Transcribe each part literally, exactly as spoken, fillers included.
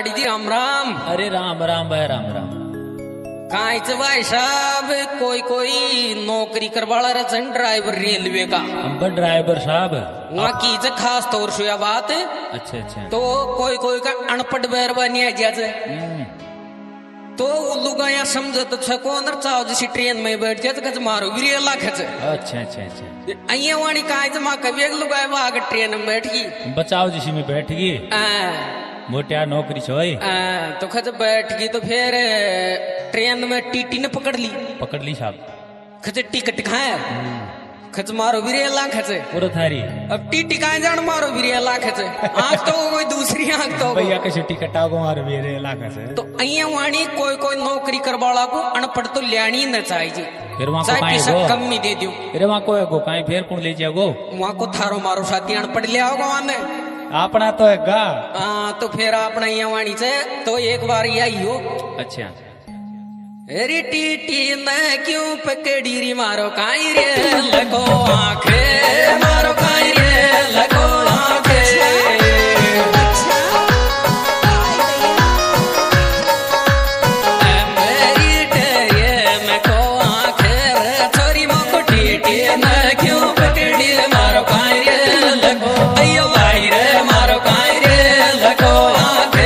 लाड़ी जी राम राम। अरे राम राम भाई राम राम। कांच भाई साहब कोई कोई नौकरी करवाला रचन ड्राइवर रेलवे का। अंबर ड्राइवर साहब वहाँ की जे खास तौर से यह बात। अच्छा अच्छा। तो कोई कोई का अनपढ़ बैरवानी है जैसे तो उल्लू का यहाँ समझत छको अंदर चाव जैसी ट्रेन में बैठ जाए तो मारो वीर लाख है। अच्छा अच्छा अच्छा। अये वाणी कांच माँ कभी एक लुगाए वाग ट्रेन में बैठ गई बचाओ जिसी में बैठ गई मोटिया नौकरी छोई तो खच बैठ गई तो फिर ट्रेन में टीटी ने पकड़ ली पकड़ ली साहब खच टिकट खाए खच मारो बिरेला खच पूरा थारी अब टीटी कहाँ जान मारो बिरेला खच आंख तो कोई दूसरी आंख तो भैया कैसे टिकट आगो मारो बिरेला खच तो अये वाणी कोई कोई नौकरी करवाला को अनपढ़ तो लियानी न चाहिए फिर वहाँ को काहे गो कम ही दे दियो फिर वहाँ को गो काहे फिर कौन ले जाओ वहाँ को थारो मारो साथी अनपढ़ ले आओगे वहाँ में अपना तो है गा हाँ तो फिर अपना यहाँ वाणी से तो एक बार यही हो। अच्छा री टीटी न क्यों पकड़ी री मारो काई रे लगो आंखे मारो काई रे लगो आंखे मेरी टेरे में को आंखे रे छोरी मोको टीटी न क्यों पकड़ी मारो काई रे लगो अयो भाई रे मारो काई रे लगो आंखे।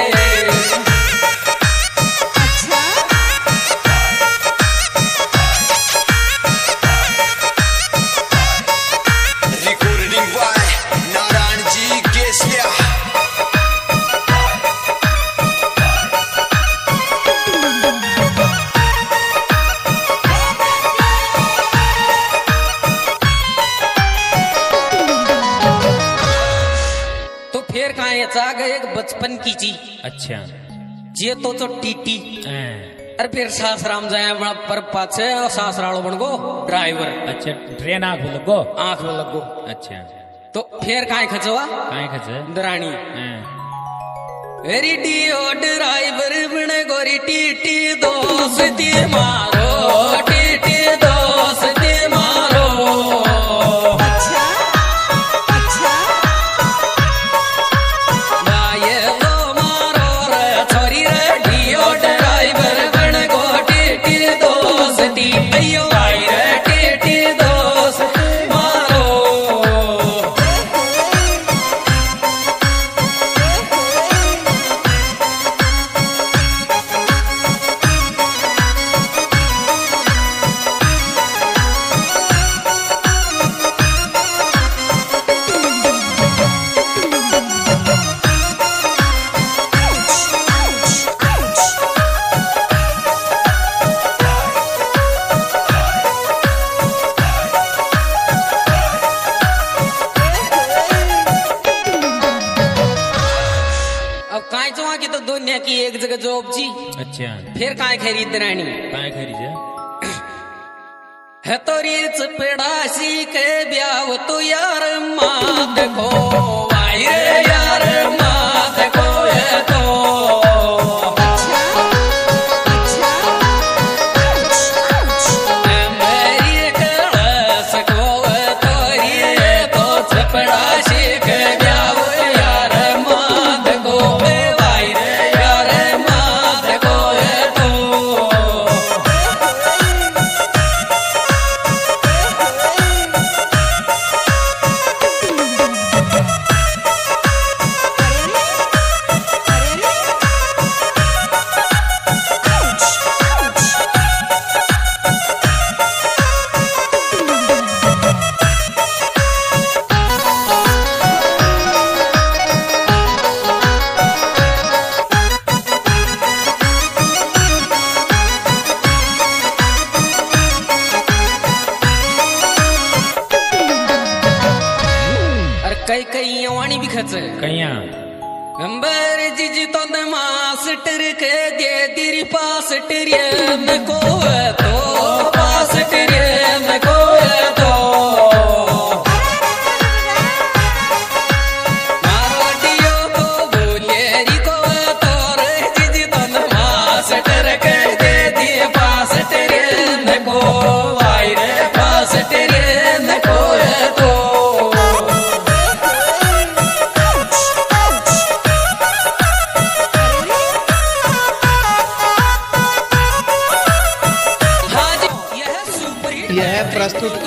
एक बचपन की जी अच्छा जे तो तो टीटी अरे फिर सासराम जाए बड़ा पर पाछे सासरालो बन गो ड्राइवर। अच्छा ट्रेन आंख लगो आंख में लगो अच्छा तो फिर काहे खचवा काहे खचे दरानी रेडियो ड्राइवर बन गोरी टीटी दोस्ती मारो टीटी दोस्ती मारो। की एक जगह जॉब जी अच्छा फिर काहे खरीद रानी काहे खरीदे है तो रीच पेड़ासी के ब्याह तो यार माँ देखो आई रे यार माँ देखो ये तो मेरी कलस को तो ये तो चपड़ासी के ब्याह यार माँ देखो कई कई वाणी भी खच कैया अंबर जिजी तो मास्टर के दे तेरी पास टेरिया में को तो पास टेरिया में को तो मारवाड़ियो को बोले री को तो रे जिजी तो मास्टर के दे दी पास टेरिया में को आई रे पास टेरिया में को तो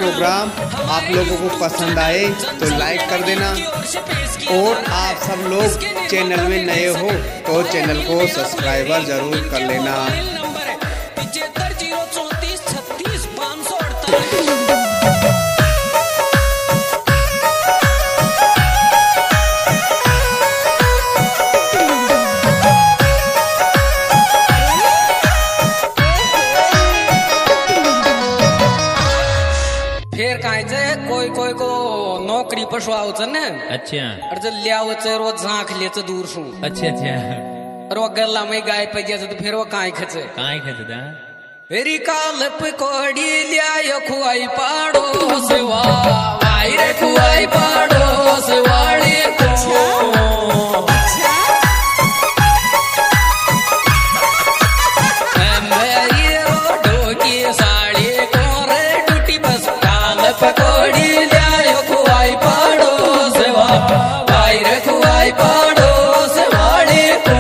प्रोग्राम आप लोगों को पसंद आए तो लाइक कर देना, और आप सब लोग चैनल में नए हो तो चैनल को सब्सक्राइबर जरूर कर लेना। फिर काय कोई कोई को नौकरी पशवाच न। अच्छा। और जब लियावच रोज झांक लेच दूर सु। अच्छा अच्छा। और वो गला में गाय पे तो फिर वो काय खच काय खच दा फेरी काल पकोड़ी लिया खुआई पाड़ो सेवा वाई रे खुआई पाड़ो सेवाड़ी को पकोड़ी लिया खुआई पाड़ो सेवा भाई रे खुआई पाड़ो सेवाड़ी को।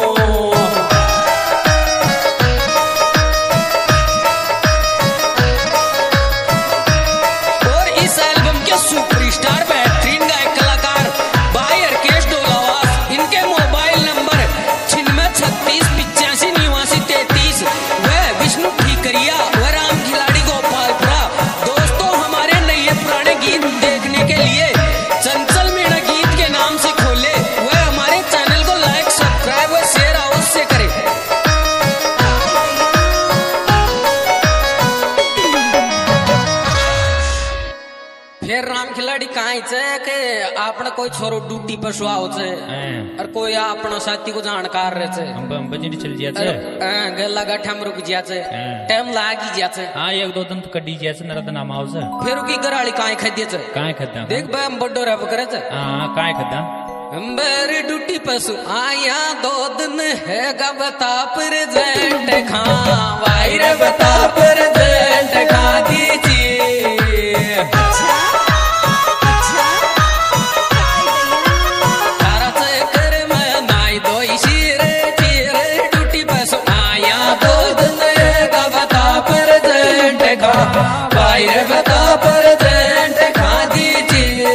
और इस एल्बम के सुपरस्टार बेहतरीन गायक कलाकार भाई राकेश डोलावास, इनके मोबाइल नंबर छिन्नवे छत्तीस पिचासी निवासी तैतीस व विष्णु ठीकरिया व राम खिलाड़ी गोपालपुरा। दोस्तों हमारे नए पुराने गीत देखने के लिए चंचल मीणा गीत के नाम से खोले वह हमारे चैनल को लाइक सब्सक्राइब और शेयर अवश्य करें। फिर राम खिलाड़ी कहीं के आपने कोई छोरो ड्यूटी पर सुहाव छे और कोई अपना साथी को जानकार रहे छे हम हम बजनी चल जिया छे गला गाठा में रुक जिया छे टाइम लागी जिया छे। हां एक दो दिन तो कड्डी जिया छे नरद नाम आव छे। फिर की गराली काई खदे छे काई खदा देख बे हम बड्डो रब करे छे। हां काई खदा अंबर ड्यूटी पसु आया दो दिन है गा बता पर जेंट खा वाई रे बता पर जेंट खा दीजिए। अच्छा अच्छा तारा चक्कर में नाई दो इसीरे चीरे ड्यूटी पसु आया दो दिन है गा बता पर जेंट खा वाई रे बता पर जेंट खा दीजिए।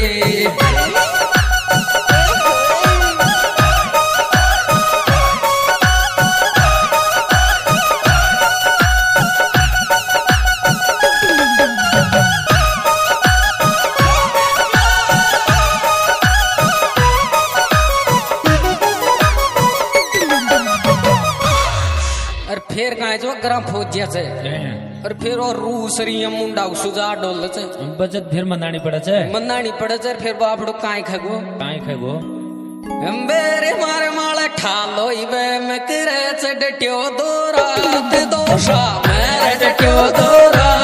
और फिर कहा जो ग्राम फौजिया से और फिर और रूसरी मुंडा सुजा डोल से बचत फिर मनानी पड़े छे मनानी पड़े छे। फिर बापड़ो काई खगो काई खगो अंबेरे मारे माले ठालो इवे में करे छे डट्यो दो रात दोषा मेरे डट्यो दो रात